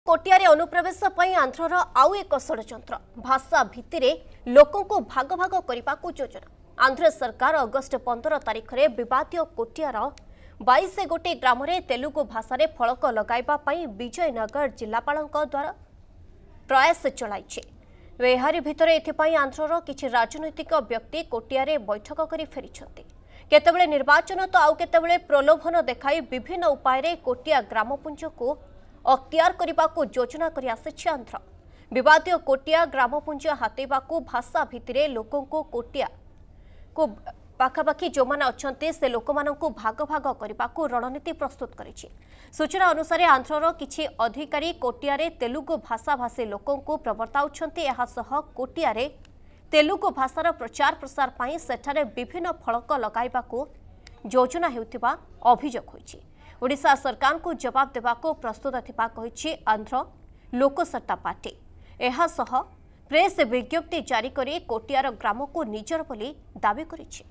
कोटियारे अनुप्रवेश पई आंध्रर आउ एक षड्यंत्र भाषा भित्तिरे लोकंकु भाग भाग करने योजना। आंध्र सरकार अगस्ट 15 तारिख में विवादीय कोटियार 22 गोटे ग्राम तेलुगु भाषा फलक लगाइबा पई विजयनगर जिलापाल द्वारा प्रयास चलाई। एहारी भितरे एथिपाई आंध्रर किछि राजनैतिक व्यक्ति कोटियारे बैठक करी फेरिछन्ति। केतेबेले निर्वाचन तो आउ केतेबेले प्रलोभन देखाई विभिन्न उपाय कोटिया ग्रामपुंज को अख्तियार करने को योजना करि आसिछि आंध्र। विवादीय कोटिया ग्रामपुंज हातेबाकू भाषा भित्तिरे लोकों को कोटिया को पाखापाखि जो माने अछन्ते से लोक मानकू भाग भाग करने को रणनीति प्रस्तुत करिछि। सूचना अनुसार आंध्रर किछि अधिकारी कोटियारे तेलुगु भाषा भाषी लोकों को प्रवर्ताउछन्ति। एहासह कोटियारे तेलुगु भाषार प्रचार प्रसार पाई सेठारे विभिन्न फलक लगाइबाकू योजना हेउथिबा अभियोग होइछि। ओडिशा सरकार को जवाब देबाको प्रस्तुत थिबा कहिछि आंध्र लोकसत्ता पार्टी। एहासह प्रेस विज्ञप्ति जारी करी कोटियार ग्राम को निजर बोली दाबी करिछि।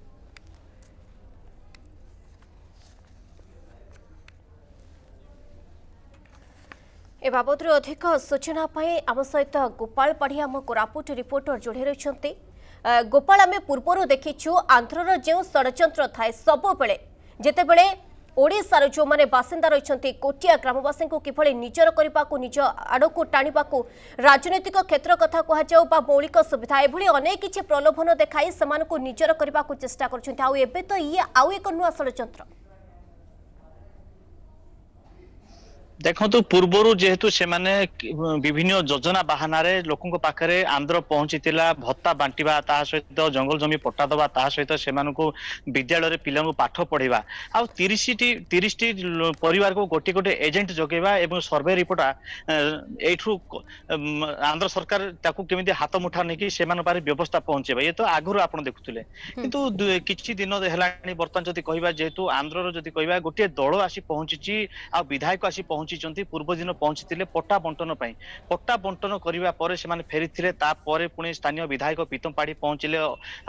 ए बाबद अधिक सूचना पाए आम सहित गोपाल पाढ़ी आम कोरापुट रिपोर्टर जोड़ी रही। गोपाल आम पूर्व देखीचु आंध्रर जो षड्यंत्र थाए सब बेले जेतेबेले ओडिशार जो माने बासिंदा रही कोटिया ग्रामवासी को किभली निजर करने को निज आड़क टाणा राजनैतिक क्षेत्र कथा कहु मौलिक सुविधा एभली अनेक किछि प्रलोभन देखाई से निजर करने को चेष्टा कर तो ये आउ एक नुआ षड्यंत्र। देखो तो पूर्वर जेहेतु से माने विभिन्न योजना बाहाना लोकों पाखे आंध्र पहुंची भत्ता बांटिबा ता सहित जंगल जमी पट्टा दबा ता सहित से विद्यालय पिला पाठ पढ़ेबा आ 30 परिवार को गोटे गोटे एजेंट जगेबा एवं सर्वे रिपोर्ट एठू आंध्र सरकार ताकू केमिति हाथ मुठा नहीं से व्यवस्था पहुंचेबा ये तो आगुर आप देखुले किंतु किछि दिन हेलानी वर्तमान जदि कहबा जेहेतु आंध्र जदि कहबा गोटे दल आसी पहुंची आ विधायक आसी पूर्व दिन पहुंची पट्टा बंटन पट्टा बंटन करने फेरी पुणी स्थानीय विधायक पीतम पाड़ी पहुंचले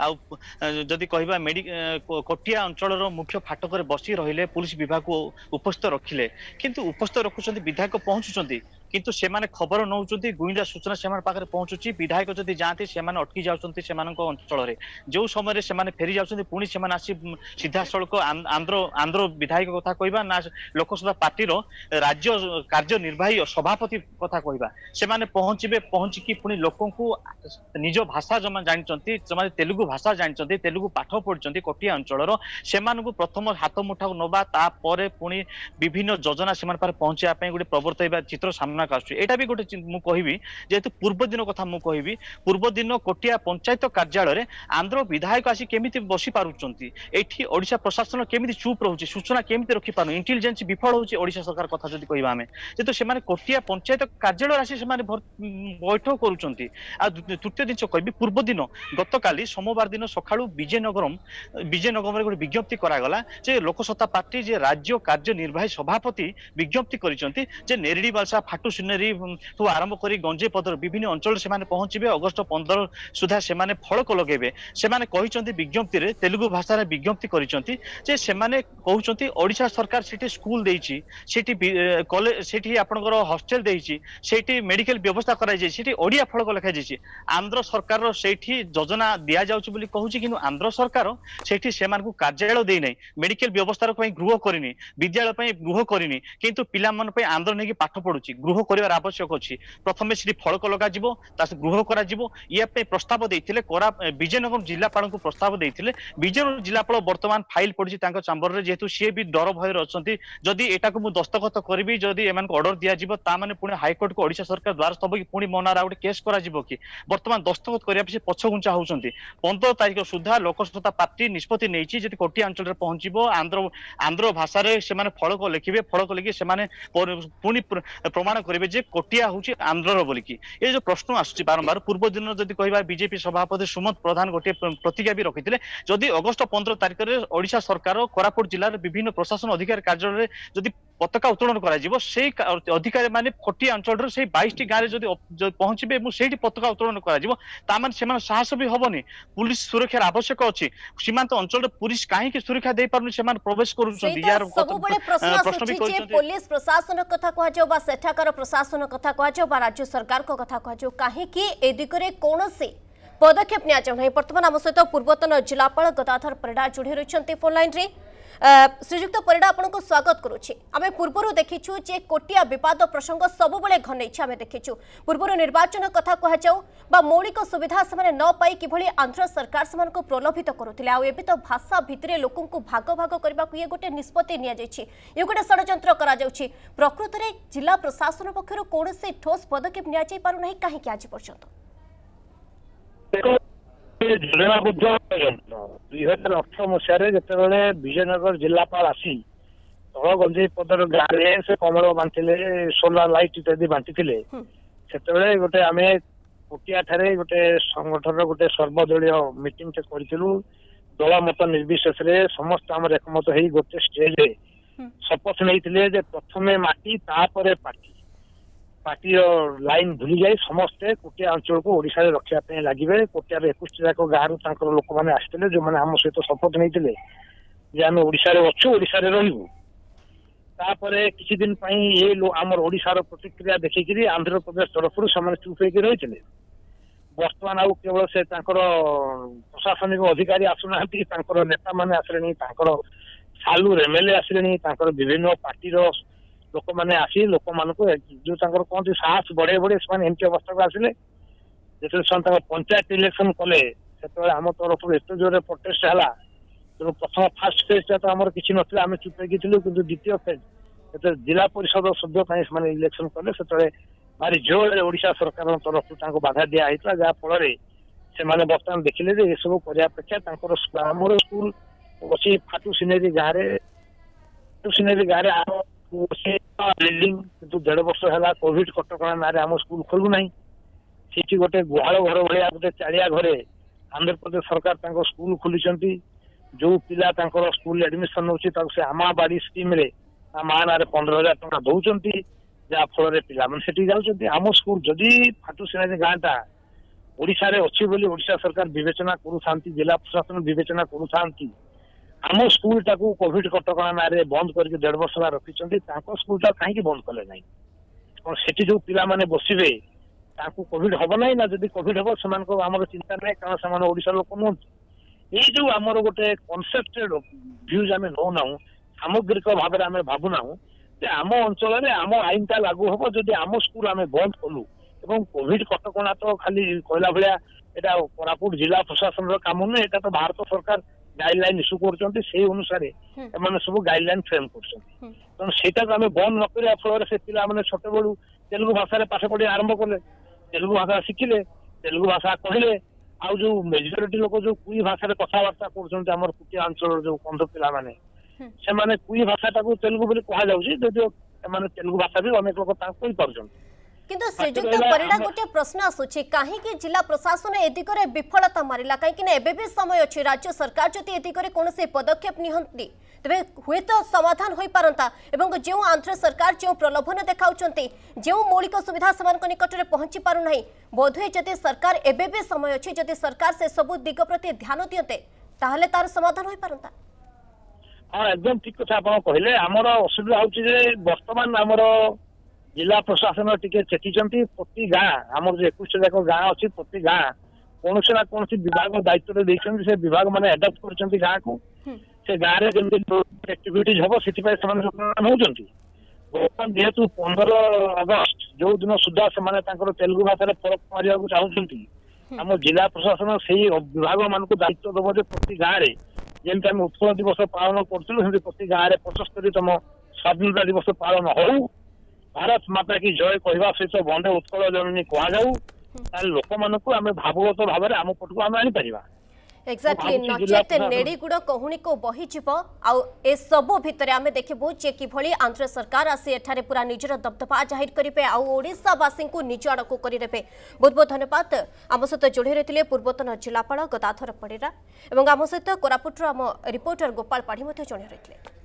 आदि कहवा कोटिया अंचल मुख्य फाटक बसी रहिले पुलिस विभाग को उपस्थित रखिले किंतु उपस्थित रखुଛନ୍ତି विधायक पहुंचुଛନ୍ତି किंतु से माने खबर नौचुंती गुइंडा सूचना से पाखे पहुंचुची विधायक जदि जाती से अटकी जाउछंती से अंचल रे जो समय से फेरी जाउछंती पुणी से आसी सीधा सड़क आंध्र विधायक कथा कहबा ना लोकसभा पार्टी रो राज्य कार्यनिर्वाही सभापति कथा कहबा से माने पहुंचिकी पुणी लोकों को निज भाषा जमा जानचंती जमा तेलुगु भाषा जानचंती तेलुगु पाठ पढ़चंती कोटिया अंचल से प्रथम हाथ मुठा नबा तापर पुणी विभिन्न योजना से पहुंचा गोटे प्रवर्तन चित्र सामना एटा भी गोटे मुझे जेहेतु पूर्व दिन कथा मुझे पूर्व दिन कोटिया पंचायत कार्यालय आंध्र विधायक आसी केमिति बसी पारुचंती एठी ओडिशा प्रशासन केमिति चुप रहउची सूचना केमिति रखि पानु इंटेलिजेंस विफल होउची ओडिशा सरकार कथा जदि कहबा हमें जेतु से माने कोटिया पंचायत कार्यालय आसी से माने बैठक करूचंती आ तृतीय दिन कहबी पूर्व दिन गतकाली सोमवार दिन सकाळु विजयनगरम रे गोटे विज्ञप्ति करा गला जे लोकसत्ता पार्टी जे राज्य कार्यनिर्वाही सभापति विज्ञप्ति करिसंती जे नेरडी बालसा फाटू सिनेरी तो आरंभ करी गंजे पदर विभिन्न अंचल से पहुंचे अगस्ट 15 सुधा से फलक लगे से विज्ञप्ति रे तेलुगु भाषा रे विज्ञप्ति करिसंती जे से कहउचंती ओडिशा सरकार सेठी स्कूल देइची सेठी कॉलेज सेठी आपनकर हॉस्टल देइची सेठी मेडिकल व्यवस्था कराई जाई सेठी ओडिया फलक लिखा जाई आंध्र सरकार रो सेठी योजना दिया जाउची बोली कहउची किंतु आंध्र सरकार सेठी से मानकू कार्यालय देई नै मेडिकल व्यवस्था पई गृह करिनी विद्यालय पई गृह करिनी किंतु पिला मन पई आंध्र नै पाठ पढुची गृह कर आवश्यक अच्छी प्रथम से फलक लगा गृह कर प्रस्ताव देते विजयनगर जिलापाल को प्रस्ताव देते विजयनगर जिलापाल बर्तमान फाइल पड़ी चांबर में जेहेतु सी भी डर भय अच्छा जदि एटा को दस्तखत करी जदि एम ऑर्डर दिज्व ताने पुणी हाइकोर्ट को ओडिशा सरकार द्वारस्थ हम कि पुणी मनार गोटे केस कर बर्तमान दस्तखत करने से पछघुंचा होती 15 तारिख सुधा लोकसत्ता पार्टी निष्पत्ति नहीं कोटिया अंचल पहुंचो आंध्र भाषा से फलक लिखे फलक लिखि से पुणी प्रमाण करेंगे जे कोटिया होची आंध्रर बोलिकी ये जो प्रश्न आसुची बारंबार पूर्व दिन जदि कहबा बीजेपी सभापति सुमंत प्रधान गोटे प्रतिज्ञा भी रखिथिले जदि अगस्ट 15 तारिख रे ओडिशा सरकार कोरापुट जिल्लार विभिन्न प्रशासन अधिकारी कार्यालय जदि पताका उत्तोलन कर अधिकारी माने खटिया अंचल से 22 गाँव में पहुंचे से पताका उत्तोलन कर साहस भी हेनी पुलिस सुरक्षार आवश्यक अच्छी सीमांत अंचल पुलिस कहीं सुरक्षा दे पार प्रवेश पुलिस प्रशासन कथा कह सेठाकर प्रशासन कथा कह राज्य सरकार कथा कह कहीं ए दिगरे कौन पदक्षेप नि बर्तमान आम सहित पूर्वतन जिलापाल गदाधर परिडा जोड़ी रही फोन लाइन रे श्रीजुक्त परिडा आपको स्वागत करुच्ची आम पूर्व देखीचु जे कोटिया विवाद प्रसंग सबुबले घनई आम देखीचु पूर्व निर्वाचन कथा कह मौलिक सुविधा से न पाई कि आंध्र सरकार से प्रलोभित करुले आबे तो भाषा भितर लोक भाग भाग करने को ये गोटे निष्पत्ति नि गोटे षड्यंत्र प्रकृत में जिला प्रशासन पक्षर कौन ठोस पदक्षेप नि पारना कहीं आज पर्यंत योजनाबद्ध 2018 मसीह जिते विजयनगर जिलापाल आसी तल गंजे पदर गाँव में से कमल बांटिले सोलार लाइट इत्यादि बांटी से गोटे आम कोटिया ठारे गोटे संगठन गोटे सर्वदलीय मीटिंग करूँ दल मत निर्विशेष समस्त आम एकमत हो गोटे स्टेज शपथ नहीं प्रथमे माटी तापर पार्टी पार्टी लाइन भूली जाए समस्ते कोटिया अंचल को ओडिशा रे रखिया पे लागिबे कोटिया रे 21 जाक गाँव तांकर लोक माने आस्थिले जो माने हम सहित शपथ नहीं जे आम ओडिशा रे अच्छु ओडिशा रे रहिबु तापरे किछि दिन पई ये आमर ओडिशा रो प्रतिक्रिया देखिकरी आंध्र प्रदेश तरफ से चुप होकर रही बर्तमान आउ केवल से प्रशासनिक अधिकारी आसुना नेता माने आसले सालू एमएलए आसले विभिन्न पार्टी लोक मैंने आसी लोक मान जो कहते साहस बढ़े बढ़े से एमती अवस्था को आसिले जो पंचायत इलेक्शन कले से आम तरफ एत जोर प्रोटेस्ट है तेणु प्रथम फास्ट फेज तो आम कि ना आम चुपी कि द्वितीय फेज जिला परिषद सभ्य इलेक्शन कले से भारी जोर ओडिशा सरकार तरफ बाधा दिखाई जहाँफल से बर्तमान देखिले ये सब करापेक्षा आमर स्कूल अच्छी फाटू सिनेरी गाँव बिल्डिंग किंतु 1.5 वर्ष है कोविड कटका ना आम स्कूल खोलू ना सी गोटे गुहाल घर भाया गोटे चाड़िया घरे आंध्र प्रदेश सरकार स्कूल खोली जो पिला स्कूल एडमिशन होची से आमा बाड़ी स्कीम रे माँ ना 15,000 टका दौरान जहाँफल पिला जाऊँच आम स्कूल जदि फाटू सिनारी गाँटा ओडिशा रे अच्छी बोली ओडिशा सरकार विवेचना करूँ जिला प्रशासन विवेचना करूँ आम स्कूल टाकू कोविड कटका ना बंद करके 1.5 वर्ष रखी स्कूल टा कहीं बंद कले ना से जो पिला माने बसवे कोविड हम ना ना जब कोविड हम से आम चिंता ना कारण से ओडिशा लोक नुहत ये जो आमर गोटे कनसेप्टेड भ्यूज आम नौ ना सामग्रिक भाव में आम भावुना आम अंचल आम आईन टा लागू हम जब आम स्कूल आम बंद कलु एवं कोविड कटका तो खाली कहला भाया यहाँ कोरापुट जिला प्रशासन काम नुहे यहाँ तो भारत सरकार गाइडलाइन इश्यू कर अनुसार सब गाइडलाइन फ्रेम कर आम बंद न फल से पिला छोट बड़ू तेलुगु भाषा पाठ पढ़ी आरंभ कले तेलुगु भाषा शिखिले तेलुगु भाषा कहले आउ जो मेजोरिटी लोक जो कुई भाषा कथबार्ता कर कुटिया अंचल जो कंध पिला से कुई भाषा तेलुगु बोली कहुँ तेलुगु भाषा भी अनेक लोग कही पार्टी किंतु श्रीजुक्त परिडा गोटे प्रश्न आसुची कहीं जिला प्रशासन ए दिगरे विफलता मारिला कहीं एबे भी समय अच्छी राज्य सरकार जदि ए दिगरे कौन पदक्षेप निहंती तेबे हुए तो समाधान हो पारंता एवं जो आंध्र सरकार जो प्रलोभन देखाउचंती जो मौलिक सुविधा समान निकट में पहुंची पारु नहीं बोधहुए जदि सरकार एबे भी समय अच्छी जदि सरकार से सब दिग प्रति ध्यान दियते ताहले तार समाधान हो पारंता। हाँ एकदम ठीक कथा आप कहले आमर असुविधा होची वर्तमान आमर जिला प्रशासन टिके चेकी प्रति गाँ आम जो 21 जाक गाँ अच्छी प्रति गाँ कौन ना कौन विभाग दायित्व से विभाग मैंने एडप्ट कर गाँ को से गाँव में जमी एक्टिविटीज हम से होती बर्तमान जेहेतु 15 अगस्त जो दिन सुधा से तेलुगु भाषा फरक मारे चाहती आम जिला प्रशासन से विभाग मान दायित्व दब जो प्रति गाँव में जमी आम उत्कल दिवस पालन करूँ प्रति गाँव में 75तम स्वाधीनता दिवस पालन हो भारत माता की जय कहवा सहित बंदे उत्कल जननी कह लोक मानक आम भावगत भाव में आम पटक आम आनीपर एक्जाक्टली नचेत नेड़ीगुड़ कहूणी को बहीजिव आउ ए सब भितर आम देखबू जे किभली आंध्र सरकार आसी एठारे पूरा निजर दबदबा जाहिर करेंगे आउ ओडिशावासी को निज आड़क करदेवे। बहुत बहुत धन्यवाद आम सहित जोड़ी रही पूर्वतन जिलापाल गदाधर परिडा और आम सहित कोरापुटर आम रिपोर्टर गोपाल पाढ़ी जोड़ी रही।